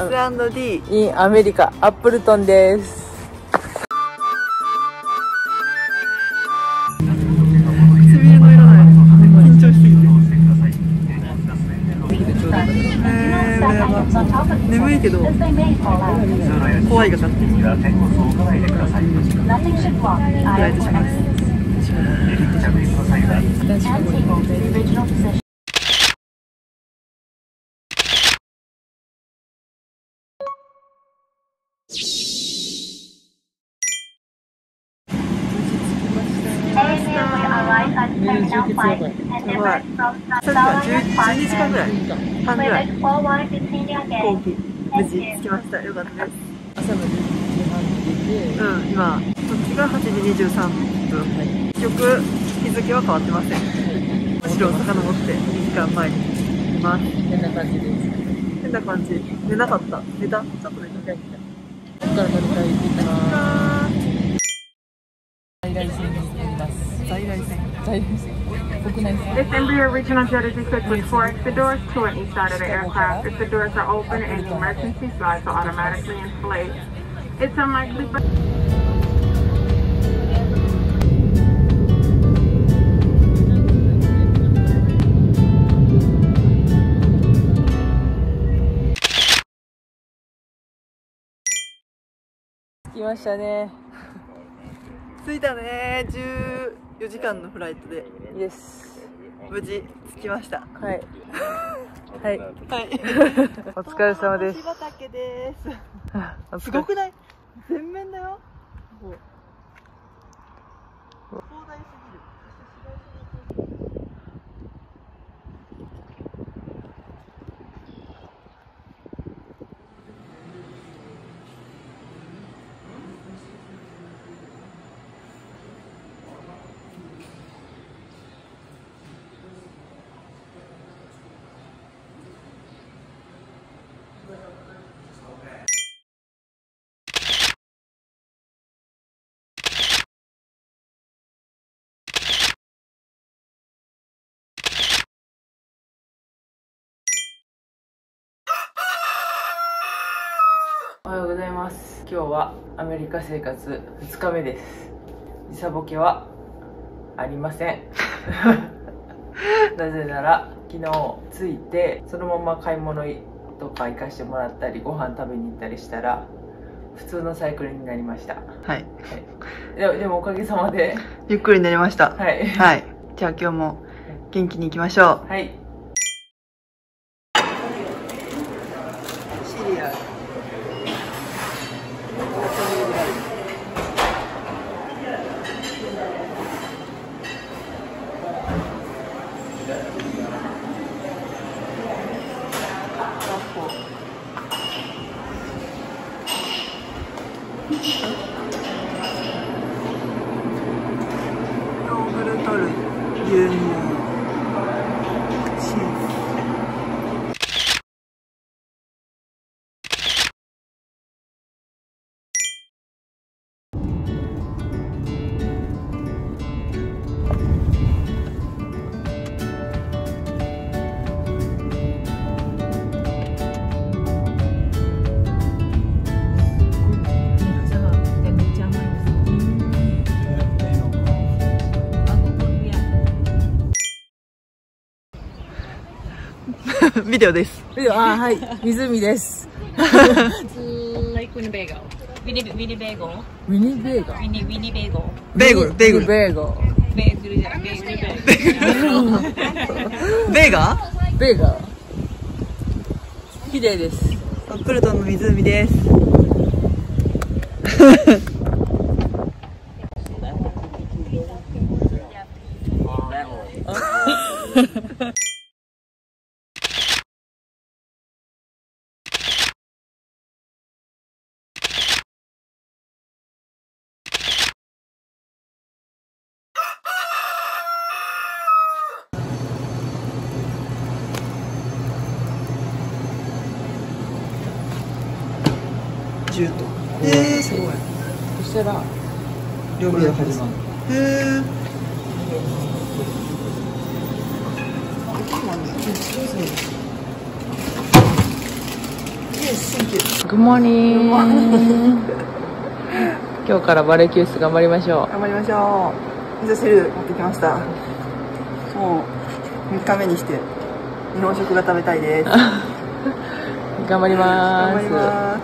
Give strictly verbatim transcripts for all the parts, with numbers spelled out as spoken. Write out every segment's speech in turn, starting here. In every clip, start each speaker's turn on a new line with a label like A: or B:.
A: エスアンドディー
B: in アメリカアップルトンです。
A: 唇の色ない。緊張しすぎて。えー、眠いけど怖いが勝手にフライトします。やばい。さっきはじゅうにじかんぐらいはんぐらい飛行機無事着きました。よかったです。
B: 朝のじゅういちじはんに出て、
A: うん、今こっちがはちじにじゅうさんぷん、はい、結局日付は変わってません、はい、むしろ遡ってにじかんまえにいます。
B: 変な感じです。
A: 変な感じ。寝なかった。寝た。ちょっと寝た。
B: ここから乗り換えていきます。在来線に乗ります。在来線。在来線。国内線。
C: This Embraer regional jet is equipped with four exit doors, two on each side of the aircraft. If the doors are open, any emergency flights will automatically inflate. It's unlikely, but
B: 着きましたね。
A: 着いたね。じゅうよじかんのフライトで
B: イエス。
A: 無事着きました。
B: はいはい
A: はい。
B: お疲れ様です。
A: 梨畑です。すごくない？全面だよ。壮大すぎる。
B: おはようございます。今日はアメリカ生活ふつかめです。時差ボケはありませんなぜなら昨日着いてそのまま買い物とか行かしてもらったりご飯食べに行ったりしたら普通のサイクルになりました。はい、はい、で, でもおかげさまで
A: ゆっくりになりました。
B: はい、
A: はい、じゃあ今日も元気にいきましょう。
B: はい。
A: シリアルヨーグルト類、牛乳、チーズ。ビデオです。
B: ビデオ、あ、はい、湖です。
D: Like Winnebago. Winnie Winnebago.
B: Winnebago.
D: Winnie Winnebago.
A: ベーグル、ベーグル。
B: ベーゴ。
D: ベーグルじゃベーグルベーグル。
A: ベーガー？
B: ベーガー。綺麗です。
A: アップルトンの湖です。ジュート。えー、すごい。
B: そしたら
A: 料理が始まる。へー。 Yes, thank you.
B: Good morning. 今日からバレエ教室頑張りましょう。
A: 頑張りましょう。味噌汁持ってきました。もうみっかめにして日本食が食べたいです。
B: 頑張ります。
A: 頑張ります。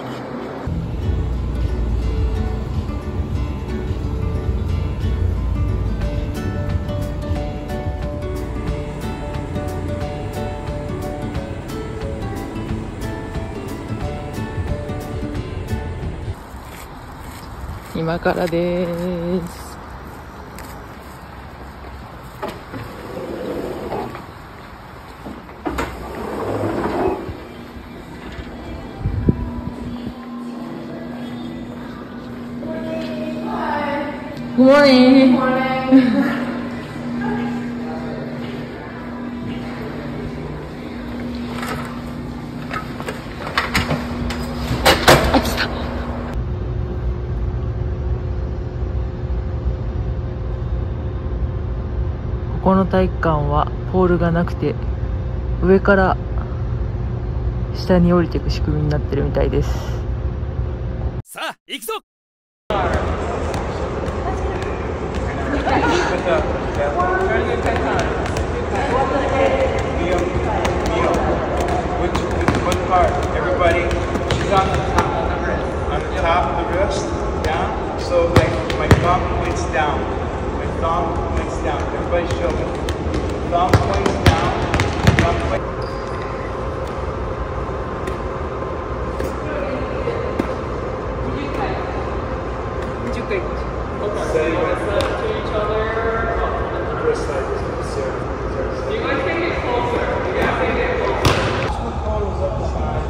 B: 今からです。Good morning.ここの体育館はポールがなくて上から下に降りていく仕組みになってるみたいです。さあ行くぞ。
E: Thumb points down. Everybody show me. Thumb points down. Thumb points. Say to each other. Chris, do you guys take it closer? Yeah, take it closer. Just put photos up the side.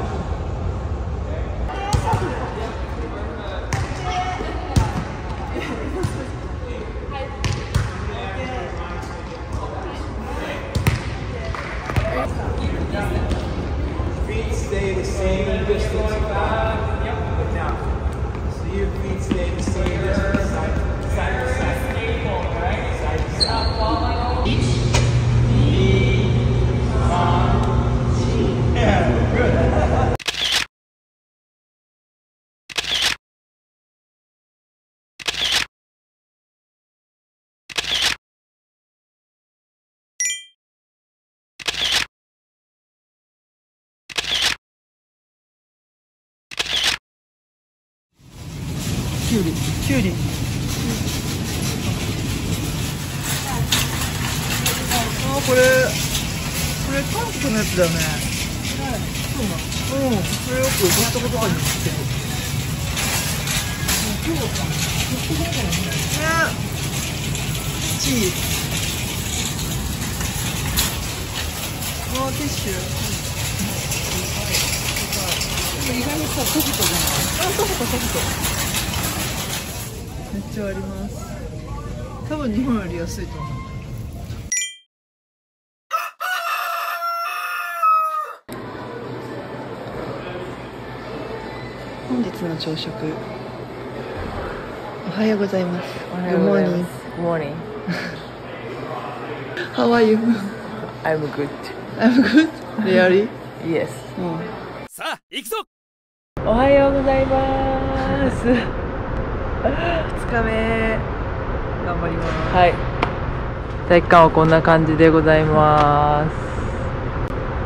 E: Feet stay the same distance back. Yep. But now, so your feet stay the same distance side to side. Right? Side to side. Each knee, on, yeah, good.
A: きゅうり、きゅうり。あ、これ、これ韓国のやつだよね。そうなの。うん、これよくコストコとかに売ってる。ね、チー。あ、ティッシュ。意外にさ、ソフトじゃない。あ、ソフト、ソフト。めっちゃあります。多分日本より安いと思う。本日の朝食。おはようございます。Good morning.
B: Good morning.
A: How are you?
B: I'm good.
A: I'm good. Really?
B: Yes.
A: うん。
B: さあ行くぞ。おはようございます。
A: ふつかめ頑張ります。
B: はい。体育館はこんな感じでございます。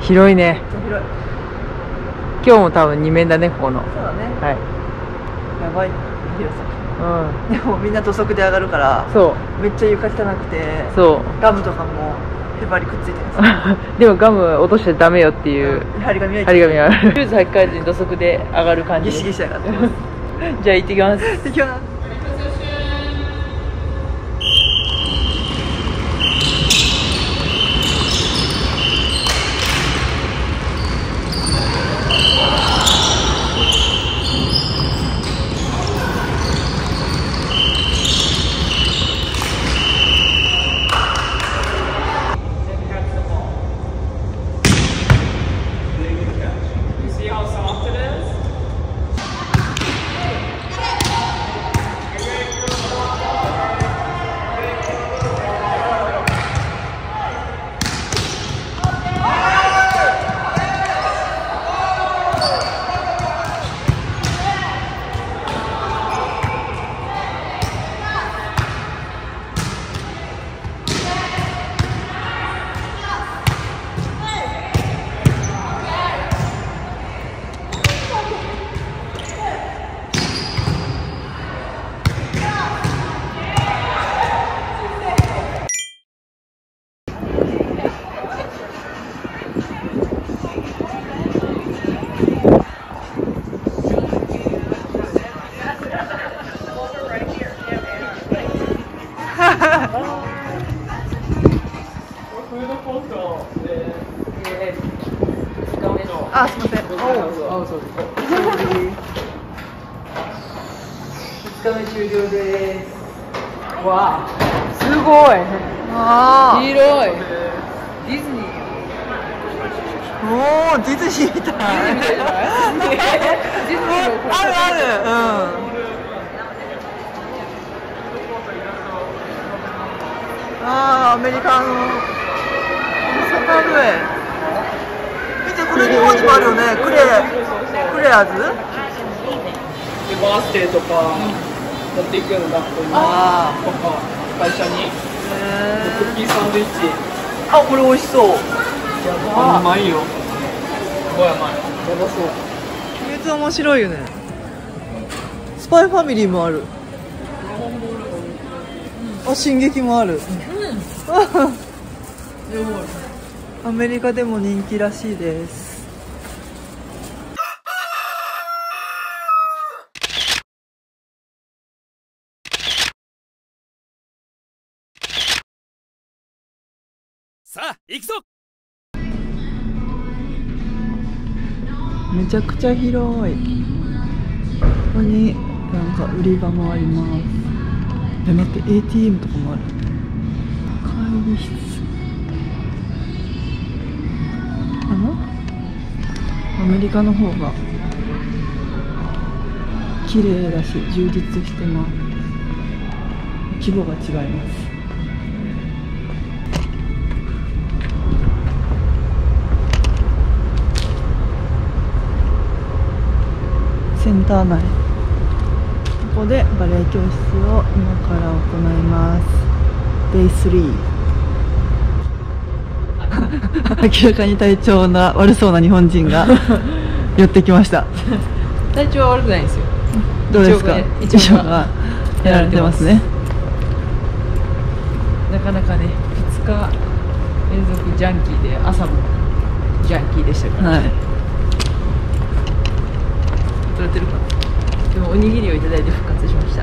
B: 広いね。
A: 広い。
B: 今日も多分に面だね、ここの。
A: そうだね。
B: はい。
A: やばい広さ。
B: うん。
A: でもみんな土足で上がるから。
B: そう。
A: めっちゃ床汚くて。
B: そう。
A: ガムとかもへばりくっついてます。
B: でもガム落としちゃダメよっていう。
A: 張り紙は。
B: 張り紙ある。シューズ履き替えずに土足で上がる感じ。
A: ギシギシ上がってます。
B: じゃあ行ってきます。
A: 行ってきます。 あ、すみません。
B: あ、そうです。ふつかめ終了です。わあ、すごい。
A: あ
B: 広い。ディズニー。
A: あ、おお、ディズニーみたい。
B: ディズニーみたいじゃない？ディズニーの
A: あるある。うん。ああ、アメリカのサタールウェイ。見て、これ日本にもあるよね。クレクレアーズ。
E: でバースデーとか持っていくの学校に
A: あ
E: とか会社にクッキーサンドイッチ
A: あ、これ美味しそう。
E: あうまいよ。すごい甘い。やばそう。
A: めっちゃ面白いよね。スパイファミリーもある。あ、進撃もある。アメリカでも人気らしいです。
F: さあ行くぞ。
A: めちゃくちゃ広い。ここになんか売り場もあります。で、待って、エーティーエム とかもある。会議室。あのアメリカの方が綺麗だし充実してます。規模が違います。センター内、ここでバレエ教室を今から行います。デイスリー。明らかに体調が悪そうな日本人が寄ってきました。
B: 体調は悪くないんですよ。
A: どうですか？
B: 一応が
A: やられてますね。
B: なかなかね、ふつか連続ジャンキーで、朝もジャンキーでしたから、
A: はい。
B: 取れてるかな。でもおにぎりをいただいて復活しました。
A: はい、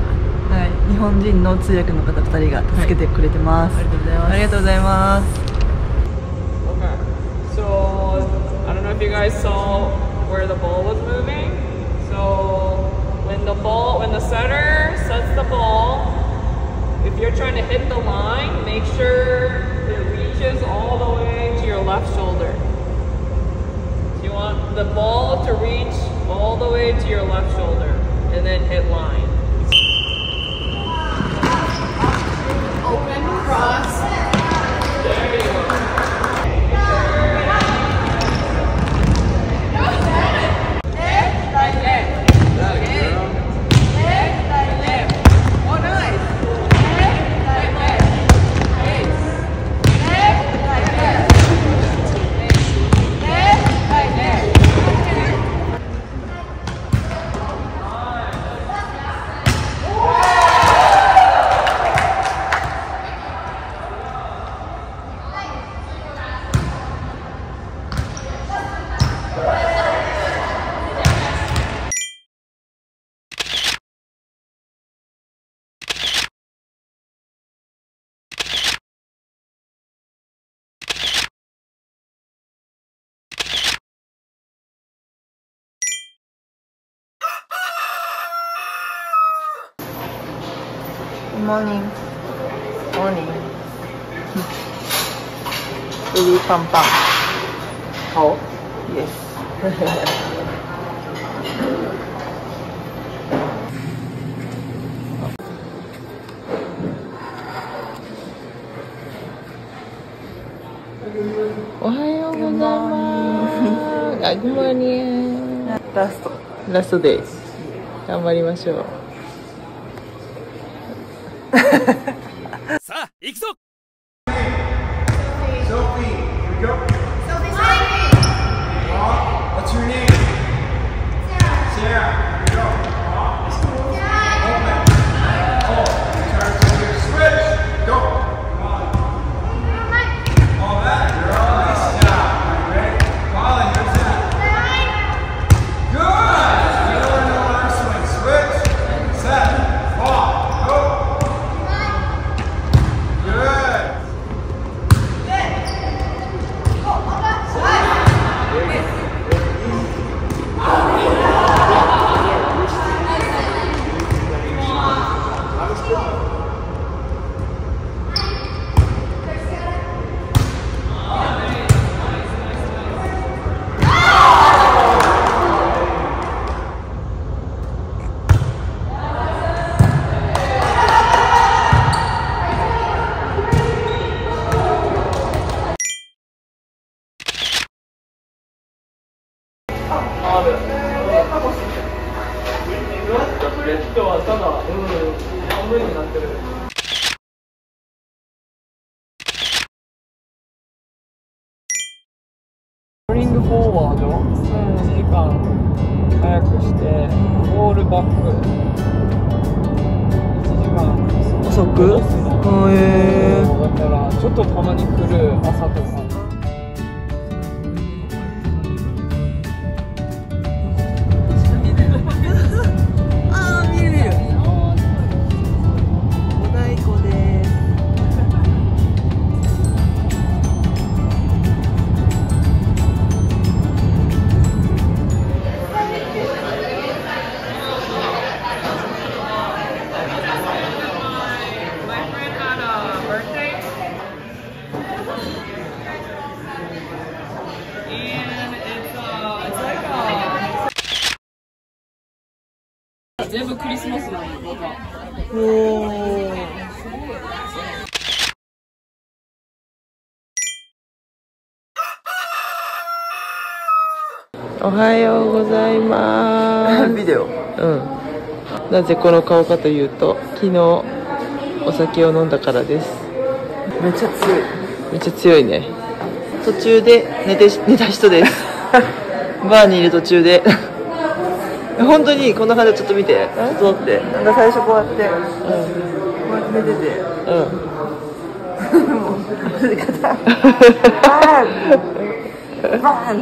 A: 日本人の通訳の方ふたりが助けてくれてます。
B: ありがとうございます。
A: ありがとうございます。
E: Okay. So I don't know if you guys saw where the ball was moving. So when the ball, when the setter sets the ball, if you're trying to hit the line, make sure it reaches all the way to your left shoulder. So you want the ball to reach all the way to your left shoulder and then hit line. Open cross. There you go.
A: Good morning.
B: Morning.
A: Really fun fun.
B: How?
A: Yes.
B: おはようございます。あ、Good morning.
A: ラスト。
B: ラストです。頑張りましょう。
F: さあ行くぞ。
E: Sophie, here we go. Sophie, Sophie. What's your name? Sarah. Sarah, here we go. Open. Oh, turn to your switch. Go. All that. You're all nice job. Ready? Colin, here's that. Good. Middle and no arm swing. Switch. Set. Ball. Go. Good.
B: ある。フラットブレッドはただ、うん、半分になってる。ローリングフォーワード、うん、時間早くして、ボールバック、いちじかん
A: 遅く？へー。
B: だからちょっとたまに来る朝とか。
A: ああ、見る見る。お太鼓です。
B: 全部クリスマスなのか。
A: おはようございます。ビデオ。うん。なぜこの顔かというと、昨日お酒を飲んだからです。めっちゃ強い。めっちゃ強いね。途中で寝て寝た人です。バーにいる途中で。本当にこんな感じでちょっと見て、ちょっと待って、なんか最初こうやって、うん、こうやって寝てて、うん、もう寝方、バーン、バー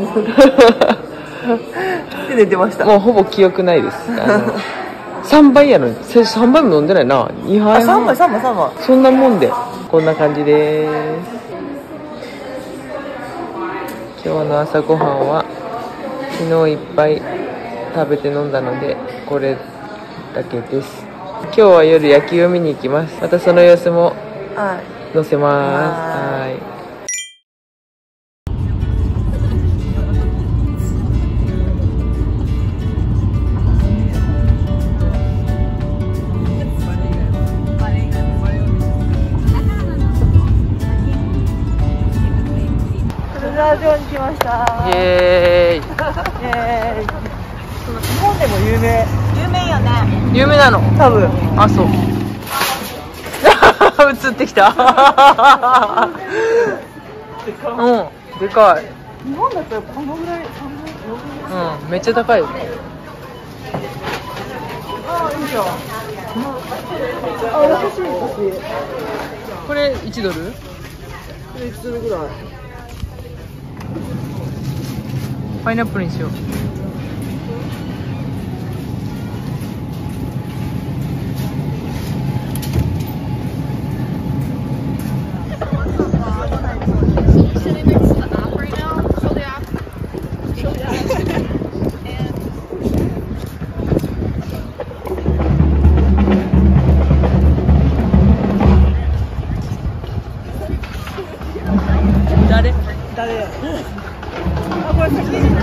A: ンで寝てました。もうほぼ記憶ないです。あのさんばいやのに、さんばいも飲んでないな、にはい。さんばい、さんばい、さんばい。そんなもんで、こんな感じです。今日の朝ごはんは昨日いっぱい食べて飲んだのでこれだけです。今日は夜野球を見に行きます。またその様子も載せます。はい。
G: ラジオに来ました。
A: イエーイ。イエーイ。
G: 日本でも有名。有名よね。
A: 有名なの？
G: 多分。
A: あ、そう。映ってきた。うん、でかい。
G: 日本だったらこのぐらい、
A: うん、めっちゃ高いよ。
G: あ、いいじゃん。あ、優しい優しい。
A: これいちドル？
G: これいちドルぐらい。
A: パイナップルにしよう。誰？
G: 誰？あ、これ先に。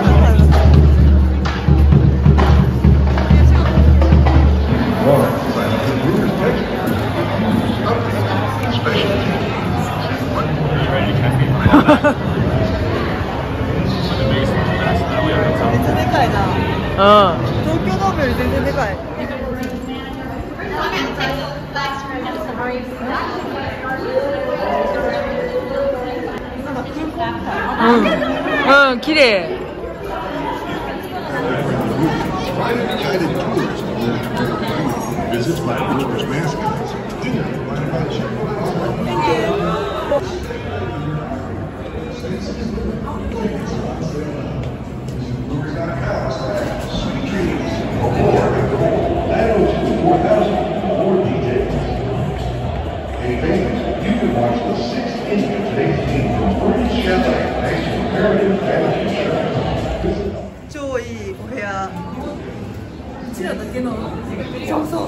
G: めっちゃでかいな。
A: うん。
G: 東京ドームより全然でかい。なんか空港みたい。
A: うん、うん、綺麗。
G: 超いいお部屋。うちらだけの。そうそうそう。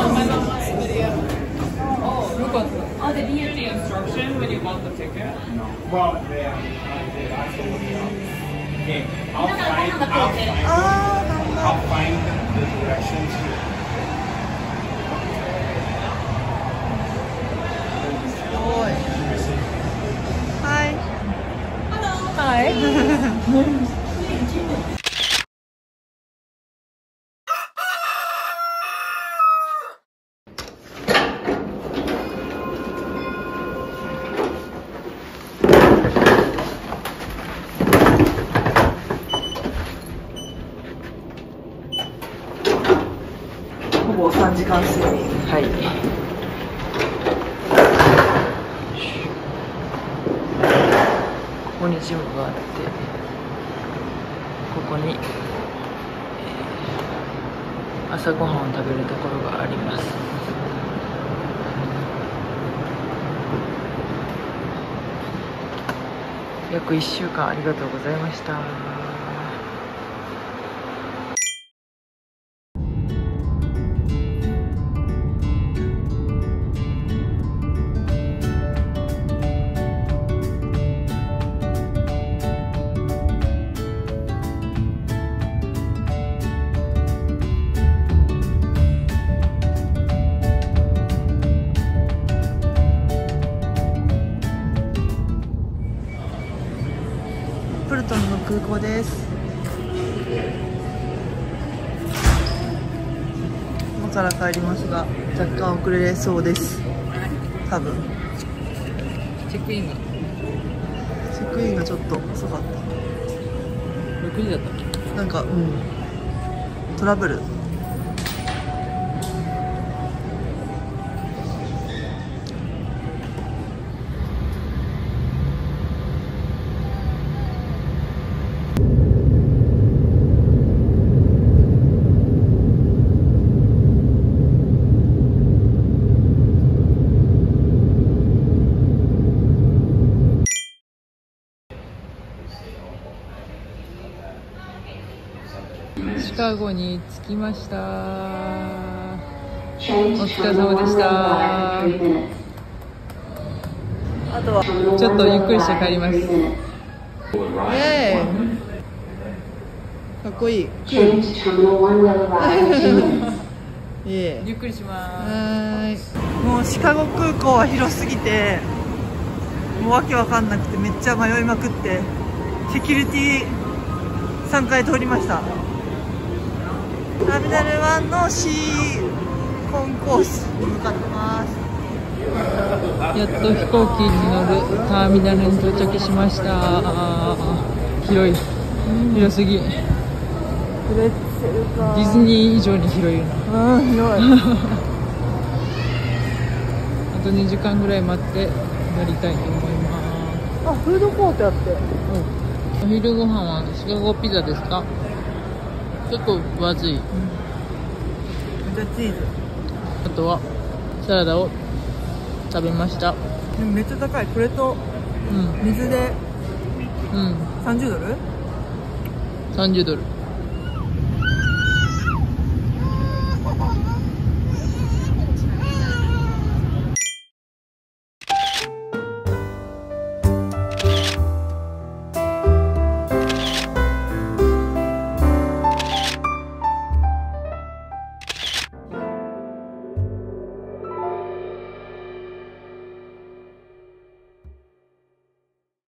B: Oh, did he give you the instruction when you bought the ticket?
E: Well, yeah, I did. I told him. Okay, I'll find, I'll find, I'll find the directions here.
G: すごい。はい。Hello. Hi. ぼさんじかん睡眠。
B: はい。ここにジムがあって、ここに、えー朝ごはんを食べるところがあります。約いっしゅうかんありがとうございました。
G: プルトンの空港です。今から帰りますが若干遅れそうです。多分
B: チェックインが
G: チェックインがちょっと遅かっ
B: ろくじだったっけ？
G: た。なんかうんトラブル。
B: シカゴに着きました。お疲れ様でした。
G: あとは
B: ちょっとゆっくりして帰ります。
G: イエーイ。かっこいい。いえ
B: ゆっくりしま
G: はーい。もうシカゴ空港は広すぎてもうわけわかんなくてめっちゃ迷いまくってセキュリティさんかい通りました。ターミナルワンの C コンコースに向かってます。
B: す。やっと飛行機に乗るターミナルに到着しました。広い、広すぎ。
G: プレッツェルか。
B: ディズニー以上に広いよな。
G: うん、広い。
B: あとにじかんぐらい待って乗りたいと思います。
G: あ、フードコートやって。
B: お昼ご飯はシカゴピザですか？結構分厚い。
G: めっちゃチーズ。
B: あとはサラダを食べました。
G: でもめっちゃ高い。これと
B: うん
G: 水で
B: うん
G: さんじゅうドル？
B: さんじゅうドル。